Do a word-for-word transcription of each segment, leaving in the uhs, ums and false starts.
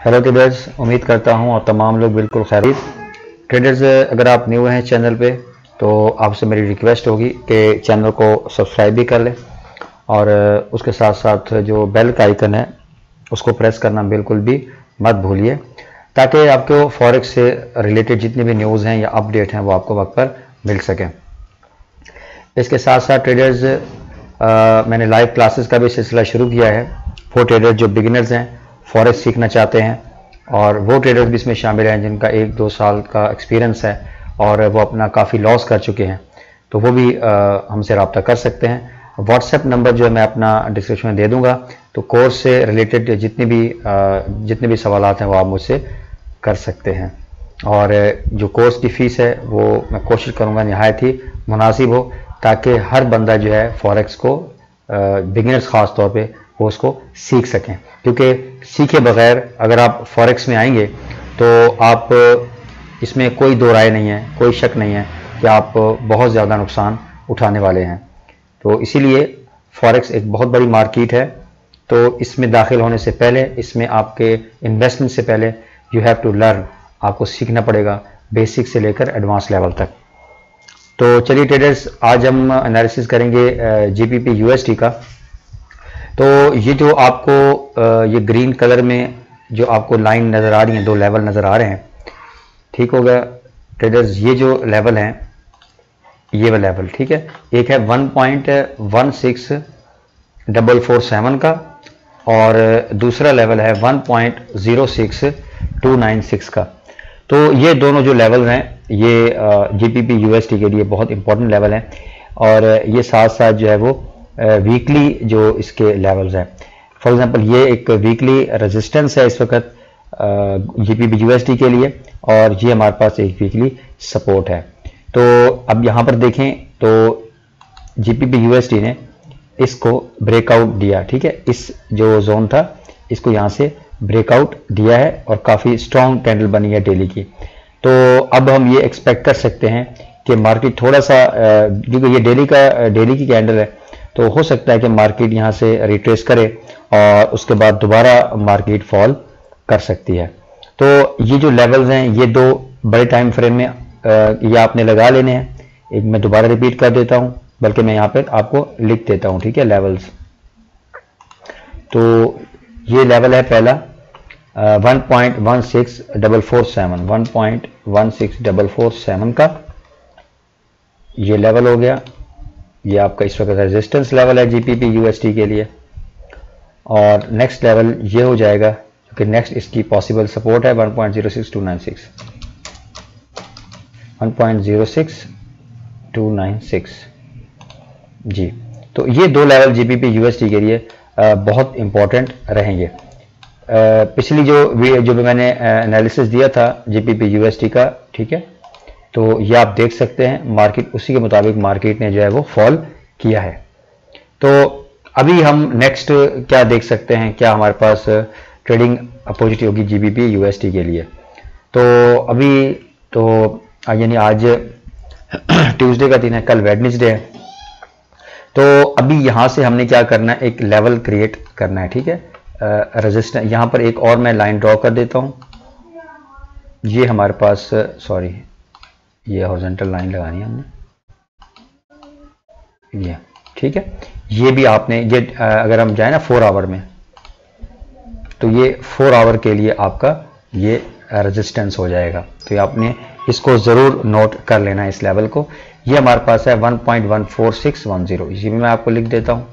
Hello traders, उम्मीद करता हूं और तमाम लोग बिल्कुल खैरियत। ट्रेडर्स, अगर आप न्यू हैं चैनल पे तो आपसे मेरी रिक्वेस्ट होगी कि चैनल को सब्सक्राइब भी कर लें और उसके साथ साथ जो बेल का आइकन है उसको प्रेस करना बिल्कुल भी मत भूलिए, ताकि आपको फॉरेक्स से रिलेटेड जितनी भी न्यूज़ हैं या अपडेट हैं वो आपको वक्त पर मिल सकें। इसके साथ साथ ट्रेडर्स, मैंने लाइव क्लासेस का भी सिलसिला शुरू किया है। वो ट्रेडर्स जो बिगिनर्स हैं, फॉरेक्स सीखना चाहते हैं, और वो ट्रेडर्स भी इसमें शामिल हैं जिनका एक दो साल का एक्सपीरियंस है और वो अपना काफ़ी लॉस कर चुके हैं, तो वो भी आ, हमसे रब्ता कर सकते हैं। व्हाट्सएप नंबर जो है मैं अपना डिस्क्रिप्शन में दे दूंगा, तो कोर्स से रिलेटेड जितने भी आ, जितने भी सवाल हैं वो आप मुझसे कर सकते हैं। और जो कोर्स की फ़ीस है वो मैं कोशिश करूँगा नहायत ही मुनासिब हो, ताकि हर बंदा जो है फॉरेक्स को बिगिनर्स ख़ास तौर पे वो उसको सीख सकें, क्योंकि सीखे बगैर अगर आप फॉरेक्स में आएंगे तो आप इसमें कोई दो राय नहीं है, कोई शक नहीं है कि आप बहुत ज़्यादा नुकसान उठाने वाले हैं। तो इसीलिए फॉरेक्स एक बहुत बड़ी मार्केट है, तो इसमें दाखिल होने से पहले, इसमें आपके इन्वेस्टमेंट से पहले यू हैव टू लर्न, आपको सीखना पड़ेगा बेसिक से लेकर एडवांस लेवल तक। तो चलिए ट्रेडर्स, आज हम एनालिसिस करेंगे जीपीपी यूएसडी का। तो ये जो आपको ये ग्रीन कलर में जो आपको लाइन नज़र आ रही है, दो लेवल नज़र आ रहे हैं, ठीक हो गया ट्रेडर्स। ये जो लेवल हैं, ये वो लेवल, ठीक है, एक है one point one six double four seven का और दूसरा लेवल है one point zero six two nine six का। तो ये दोनों जो लेवल हैं ये जीपीपी यूएसडी के लिए बहुत इंपॉर्टेंट लेवल हैं, और ये साथ साथ जो है वो वीकली uh, जो इसके लेवल्स हैं। फॉर एग्जांपल ये एक वीकली रेजिस्टेंस है इस वक्त जीपीपी यूएसडी के लिए, और ये हमारे पास एक वीकली सपोर्ट है। तो अब यहाँ पर देखें तो जीपीपी यूएसडी ने इसको ब्रेकआउट दिया, ठीक है, इस जो जोन था इसको यहाँ से ब्रेकआउट दिया है और काफ़ी स्ट्रॉन्ग कैंडल बनी है डेली की। तो अब हम ये एक्सपेक्ट कर सकते हैं कि मार्केट थोड़ा सा, क्योंकि ये डेली का डेली की कैंडल है, तो हो सकता है कि मार्केट यहाँ से रिट्रेस करे और उसके बाद दोबारा मार्केट फॉल कर सकती है। तो ये जो लेवल्स हैं ये दो बड़े टाइम फ्रेम में ये आपने लगा लेने हैं। एक मैं दोबारा रिपीट कर देता हूँ, बल्कि मैं यहाँ पर आपको लिख देता हूँ, ठीक है, लेवल्स। तो ये लेवल है पहला one point one six double four seven, one point one six double four seven का ये लेवल हो गया। ये आपका इस वक्त रेजिस्टेंस लेवल है जीपीपी यूएसडी के लिए। और नेक्स्ट लेवल ये हो जाएगा, क्योंकि नेक्स्ट इसकी पॉसिबल सपोर्ट है one point zero six two nine six, one point zero six two nine six जी। तो ये दो लेवल जीपीपी यूएसडी के लिए बहुत इंपॉर्टेंट रहेंगे। पिछली जो जो भी मैंने एनालिसिस दिया था जीपीपी यूएसडी का, ठीक है, तो ये आप देख सकते हैं मार्केट उसी के मुताबिक मार्केट ने जो है वो फॉल किया है। तो अभी हम नेक्स्ट क्या देख सकते हैं, क्या हमारे पास ट्रेडिंग अपॉर्चुनिटी होगी जीबीपी यूएसडी के लिए। तो अभी तो यानी आज ट्यूसडे का दिन है, कल वेडनेसडे है। तो अभी यहाँ से हमने क्या करना है, एक लेवल क्रिएट करना है, ठीक है, रेजिस्टेंस। यहाँ पर एक और मैं लाइन ड्रॉ कर देता हूँ। ये हमारे पास, सॉरी, ये हॉरिजॉन्टल लाइन लगानी है हमने, ये ठीक है। ये भी आपने, ये अगर हम जाए ना फोर आवर में, तो ये फोर आवर के लिए आपका ये रेजिस्टेंस हो जाएगा। तो ये आपने इसको ज़रूर नोट कर लेना है, इस लेवल को। ये हमारे पास है one point one four six one zero, इसी में मैं आपको लिख देता हूँ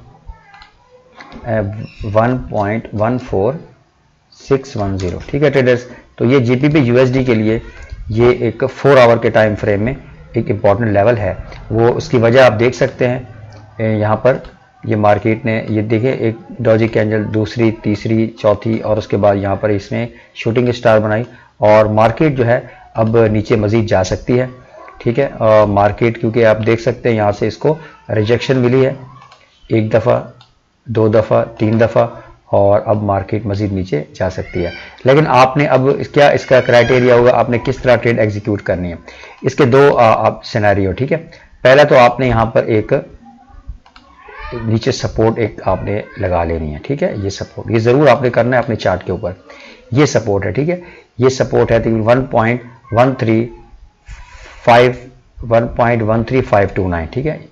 one point one four six one zero, ठीक है ट्रेडर्स। तो ये जीपीपी यूएसडी के लिए ये एक फोर आवर के टाइम फ्रेम में एक इम्पॉर्टेंट लेवल है। वो उसकी वजह आप देख सकते हैं, यहाँ पर ये मार्केट ने, ये देखिए, एक डॉजी कैंडल, दूसरी, तीसरी, चौथी, और उसके बाद यहाँ पर इसने शूटिंग स्टार बनाई, और मार्केट जो है अब नीचे मज़ीद जा सकती है, ठीक है। और मार्केट, क्योंकि आप देख सकते हैं यहाँ से इसको रिजेक्शन मिली है, एक दफ़ा, दो दफ़ा, तीन दफ़ा, और अब मार्केट मजीद नीचे जा सकती है। लेकिन आपने अब क्या इसका क्राइटेरिया होगा, आपने किस तरह ट्रेड एग्जीक्यूट करनी है। इसके दो आप सिनेरियो, ठीक है। पहला तो आपने यहाँ पर एक नीचे सपोर्ट एक आपने लगा लेनी है, ठीक है, ये सपोर्ट, ये ज़रूर आपने करना है अपने चार्ट के ऊपर। ये सपोर्ट है, ठीक है, ये सपोर्ट है one point one three five one point one three five two nine, ठीक है,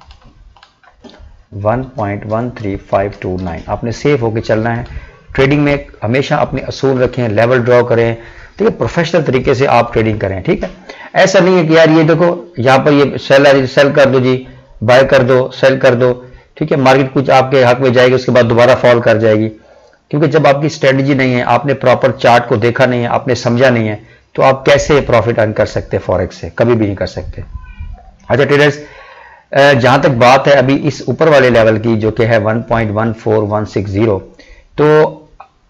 one point one three five two nine. आपने सेफ होकर चलना है। ट्रेडिंग में हमेशा अपने असूल रखें, लेवल ड्रॉ करें, ठीक है, प्रोफेशनल तरीके से आप ट्रेडिंग करें, ठीक है। ऐसा नहीं है कि यार ये देखो यहाँ पर ये सेल सेल कर दो जी, बाय कर दो, सेल कर दो, ठीक है, मार्केट कुछ आपके हक में जाएगी, उसके बाद दोबारा फॉल कर जाएगी। क्योंकि जब आपकी स्ट्रेटजी नहीं है, आपने प्रॉपर चार्ट को देखा नहीं है, आपने समझा नहीं है, तो आप कैसे प्रॉफिट अर्न कर सकते हैं फॉरेक्स से? कभी भी नहीं कर सकते। अच्छा ट्रेडर्स, जहां तक बात है अभी इस ऊपर वाले लेवल की जो कि है one point one four one six zero, तो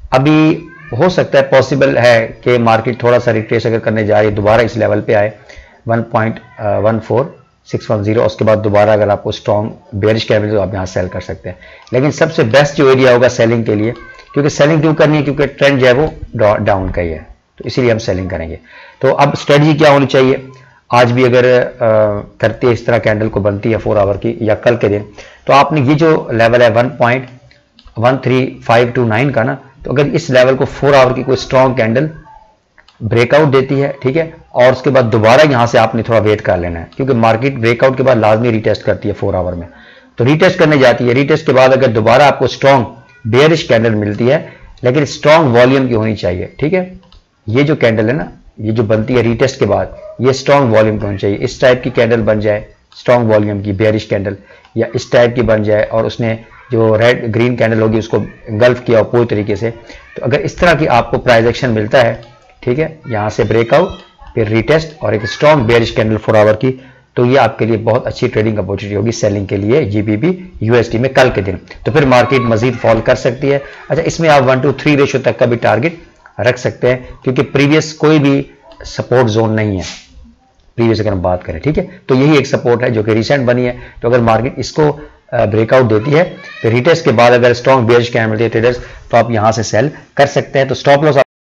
अभी हो सकता है, पॉसिबल है कि मार्केट थोड़ा सा रिट्रेस अगर करने जा रही है, दोबारा इस लेवल पे आए one point one four six one zero, उसके बाद दोबारा अगर आपको स्ट्रॉन्ग बेयरिश कैंडल तो आप यहाँ सेल कर सकते हैं। लेकिन सबसे बेस्ट जो एरिया होगा सेलिंग के लिए, क्योंकि सेलिंग क्यों करनी है? क्योंकि ट्रेंड जो है वो डाउन का ही है, तो इसीलिए हम सेलिंग करेंगे। तो अब स्ट्रेटजी क्या होनी चाहिए? आज भी अगर आ, करते इस तरह कैंडल को बनती है फोर आवर की या कल के दिन, तो आपने ये जो लेवल है one point one three five two nine का ना, तो अगर इस लेवल को फोर आवर की कोई स्ट्रॉन्ग कैंडल ब्रेकआउट देती है, ठीक है, और उसके बाद दोबारा यहां से आपने थोड़ा वेट कर लेना है, क्योंकि मार्केट ब्रेकआउट के बाद लाजमी रिटेस्ट करती है फोर आवर में, तो रिटेस्ट करने जाती है। रिटेस्ट के बाद अगर दोबारा आपको स्ट्रॉन्ग बेयरिश कैंडल मिलती है, लेकिन स्ट्रॉन्ग वॉल्यूम की होनी चाहिए, ठीक है। ये जो कैंडल है ना, ये जो बनती है रिटेस्ट के बाद, ये स्ट्रॉन्ग वॉल्यूम की होनी चाहिए। इस टाइप की कैंडल बन जाए स्ट्रॉन्ग वॉल्यूम की बेयरिश कैंडल, या इस टाइप की बन जाए और उसने जो रेड ग्रीन कैंडल होगी उसको गल्फ किया पूरी तरीके से, तो अगर इस तरह की आपको प्राइस एक्शन मिलता है, ठीक है, यहां से ब्रेकआउट, फिर रिटेस्ट और एक strong bearish candle four hour की, तो ये आपके लिए बहुत अच्छी ट्रेडिंग अपॉर्चुनिटी होगी सेलिंग के लिए जीबीपी यूएसडी में कल के दिन। तो फिर मार्केट मजीद फॉल कर सकती है। अच्छा, इसमें आप वन टू थ्री रेशियो तक का भी टारगेट रख सकते हैं, क्योंकि प्रीवियस कोई भी सपोर्ट जोन नहीं है प्रीवियस अगर हम बात करें, ठीक है। तो यही एक सपोर्ट है जो कि रिसेंट बनी है। तो अगर मार्केट इसको ब्रेकआउट देती है, फिर रिटेस्ट के बाद अगर स्ट्रॉन्ग बेयरिश कैंडल मिलती है ट्रेडर्स, तो आप यहां से सेल कर सकते हैं। तो स्टॉप लॉस